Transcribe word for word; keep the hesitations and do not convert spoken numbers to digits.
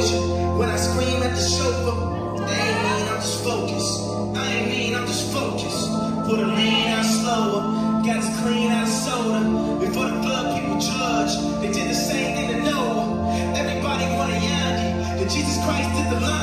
exposure. When I scream at the chauffeur, I ain't mean, I'm just focused. I ain't mean, I'm just focused. Put a lean out slower, got us clean out of soda. Before the flood, people judge. They did the same thing to Noah. Everybody wanted Yandy. Then Jesus Christ did the line.